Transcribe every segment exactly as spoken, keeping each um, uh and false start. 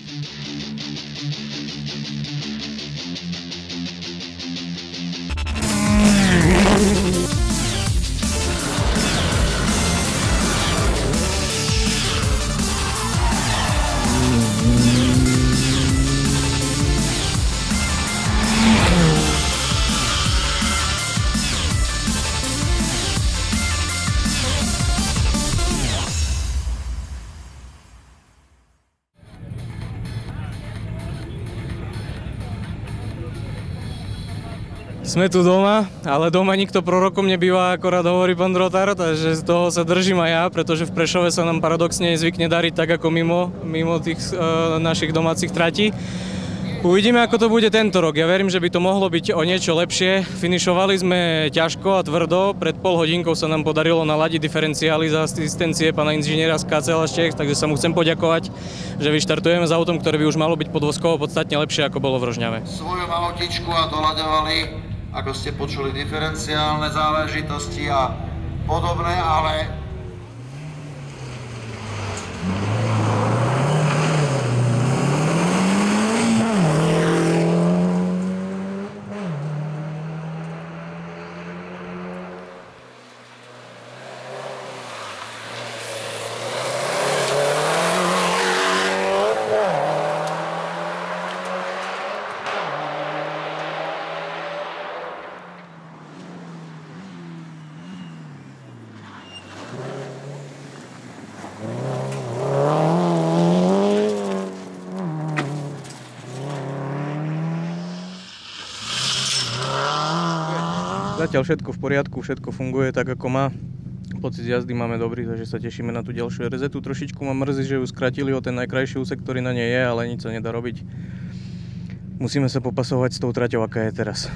Sme tu doma, ale doma nikto prorokom nebýva, akorát hovorí pán Drotár, takže z toho sa držím aj ja, pretože v Prešove sa nám paradoxne zvykne dariť tak ako mimo, mimo tých e, našich domácich tratí. Uvidíme, ako to bude tento rok. Ja verím, že by to mohlo byť o niečo lepšie. Finišovali sme ťažko a tvrdo. Pred pol hodinkou sa nám podarilo naladiť diferenciály za asistencie pána inžiniera z ká cé el Čech, takže sa mu chcem poďakovať, že vyštartujeme s autom, ktoré by už malo byť podvozkovo podstatne lepšie, ako bolo v Rožňave. Svoju autičku a doľaďovali, ako ste počuli, diferenciálne záležitosti a podobné, ale Zatiaľ všetko v poriadku, všetko funguje tak, ako má. Pocit jazdy máme dobrý, takže sa tešíme na tú ďalšiu er zetu. Trošičku ma mrzí, že ju skratili o ten najkrajší úsek, ktorý na nej je, ale nič sa nedá robiť. Musíme sa popasovať s tou traťou, aká je teraz.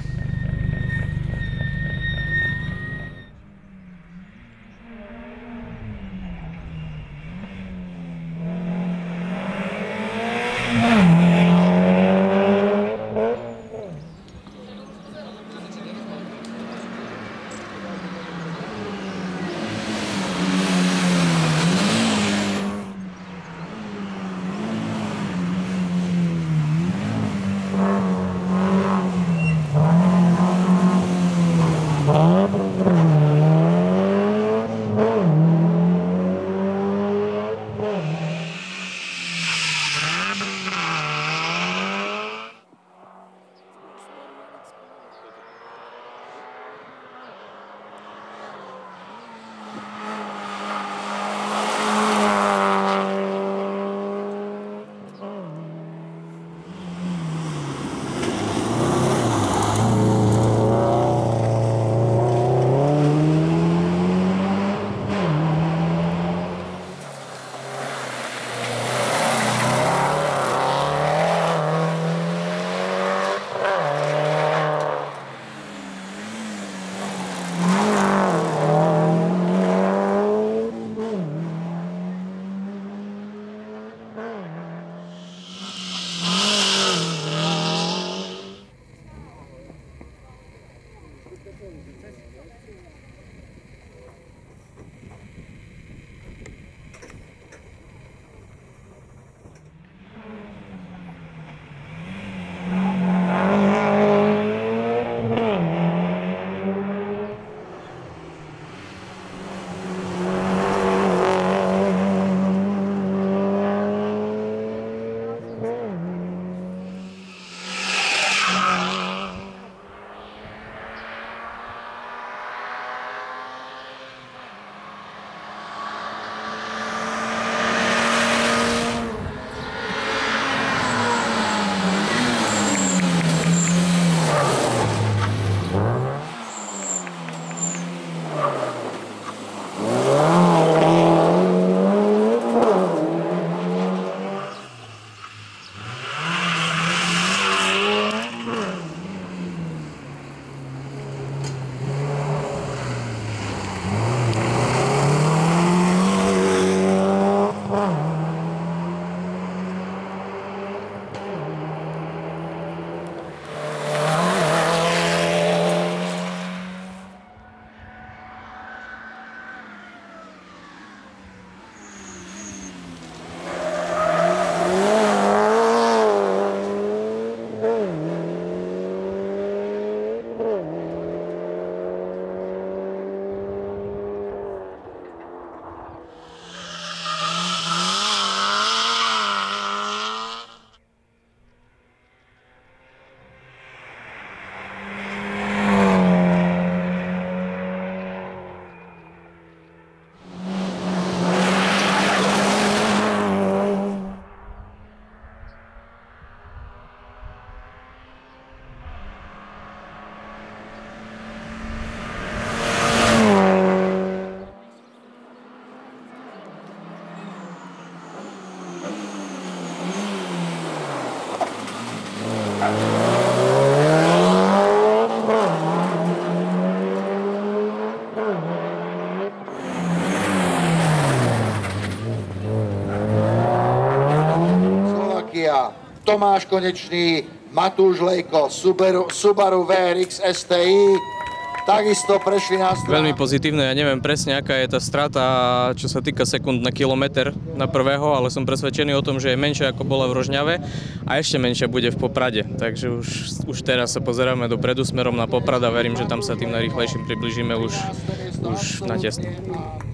Slovakia, Tomáš Konečný, Matúš Lejko, Subaru, Subaru vé er iks es té í, takisto prešli na stranu. Veľmi pozitívne, ja neviem presne, aká je tá strata, čo sa týka sekúnd na kilometr na prvého, ale som presvedčený o tom, že je menšia ako bola v Rožňave a ešte menšia bude v Poprade. Takže už, už teraz sa pozeráme dopredu smerom na Poprad a verím, že tam sa tým najrýchlejším približíme už, už na tesno.